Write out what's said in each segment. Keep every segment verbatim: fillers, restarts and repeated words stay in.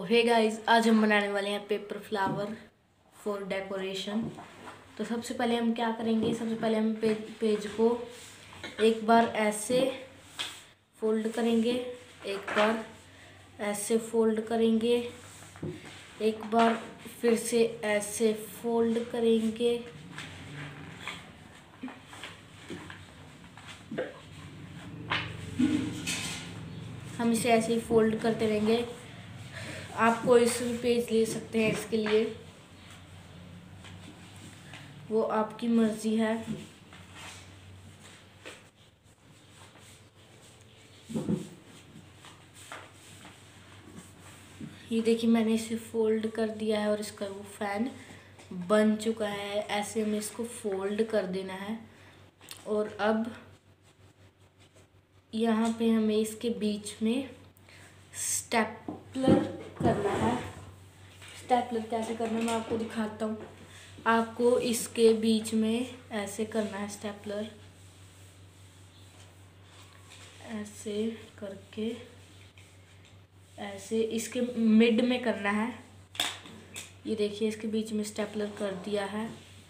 Hey guys, आज हम बनाने वाले हैं पेपर फ्लावर फॉर डेकोरेशन। तो सबसे पहले हम क्या करेंगे, सबसे पहले हम पेज पेज को एक बार ऐसे फोल्ड करेंगे, एक बार ऐसे फोल्ड करेंगे, एक बार फिर से ऐसे फोल्ड करेंगे, हम इसे ऐसे ही फोल्ड करते रहेंगे। आप कोई सा भी पेज ले सकते हैं, इसके लिए वो आपकी मर्जी है। ये देखिए, मैंने इसे फोल्ड कर दिया है और इसका वो फैन बन चुका है। ऐसे हमें इसको फोल्ड कर देना है और अब यहाँ पे हमें इसके बीच में स्टेपलर करना है। स्टेपलर कैसे करना है मैं आपको दिखाता हूँ। आपको इसके बीच में ऐसे करना है स्टेपलर, ऐसे करके ऐसे इसके मिड में करना है। ये देखिए, इसके बीच में स्टेपलर कर दिया है।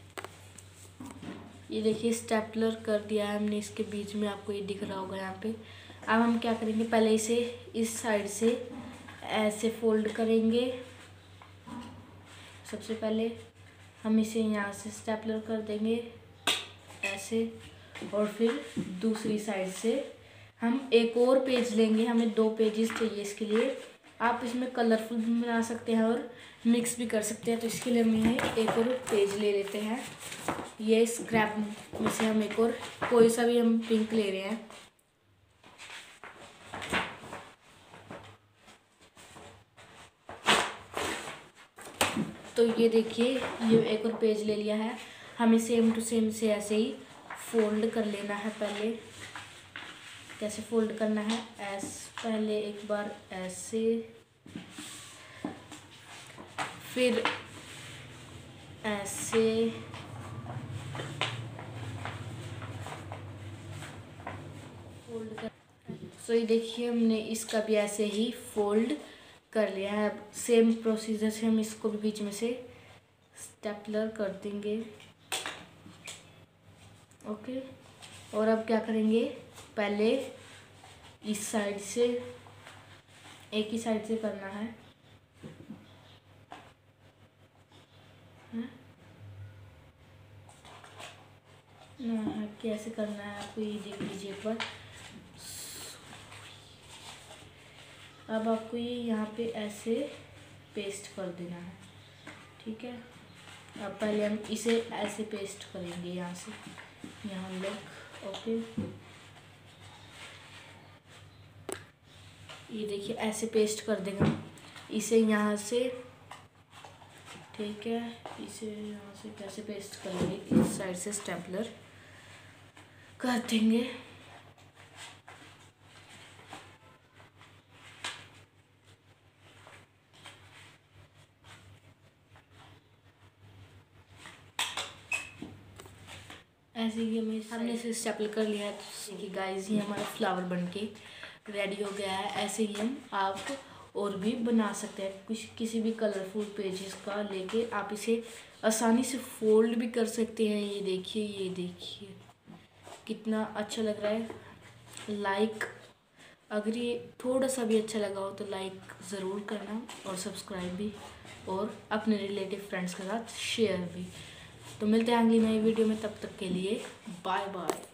ये देखिए, स्टेपलर कर दिया है हमने इसके बीच में, आपको ये दिख रहा होगा यहाँ पे। अब हम क्या करेंगे, पहले इसे इस साइड से ऐसे फोल्ड करेंगे। सबसे पहले हम इसे यहाँ से स्टेपलर कर देंगे ऐसे, और फिर दूसरी साइड से हम एक और पेज लेंगे। हमें दो पेजेस चाहिए इसके लिए। आप इसमें कलरफुल भी बना सकते हैं और मिक्स भी कर सकते हैं। तो इसके लिए हम ये एक और पेज ले लेते हैं। ये स्क्रैप में से हम एक और कोई सा भी हम पिंक ले रहे हैं। तो ये देखिए, ये एक और पेज ले लिया है। हमें सेम टू सेम से ऐसे ही फोल्ड कर लेना है। पहले कैसे फोल्ड करना है, ऐसे पहले एक बार ऐसे, फिर ऐसे, फोल्ड कर। सो ये देखिए, हमने इसका भी ऐसे ही फोल्ड कर लिया है। अब सेम प्रोसीजर से हम इसको भी बीच में से स्टेपलर कर देंगे। ओके, और अब क्या करेंगे, पहले इस साइड से, एक ही साइड से करना है, ना कैसे करना है आपको ये देख लीजिए एक बार। अब आपको ये यहाँ पे ऐसे पेस्ट कर देना है, ठीक है। अब पहले हम इसे ऐसे पेस्ट करेंगे यहाँ से, यहाँ लग। ओके, ये देखिए, ऐसे पेस्ट कर देगा इसे यहाँ से, ठीक है। इसे यहाँ से कैसे पेस्ट करेंगे, इस साइड से स्टेपलर कर देंगे। ऐसे ही हमें हमने इसे स्टेपल कर लिया है। तो कि गाइस, ये हमारा फ्लावर बनके रेडी हो गया है। ऐसे ही हम आप और भी बना सकते हैं। कुछ किसी भी कलरफुल पेजेस का लेके आप इसे आसानी से फोल्ड भी कर सकते हैं। ये देखिए, ये देखिए कितना अच्छा लग रहा है। लाइक, अगर ये थोड़ा सा भी अच्छा लगा हो तो लाइक ज़रूर करना, और सब्सक्राइब भी, और अपने रिलेटिव फ्रेंड्स के साथ शेयर भी। तो मिलते हैं अगली नई वीडियो में, तब तक के लिए बाय बाय।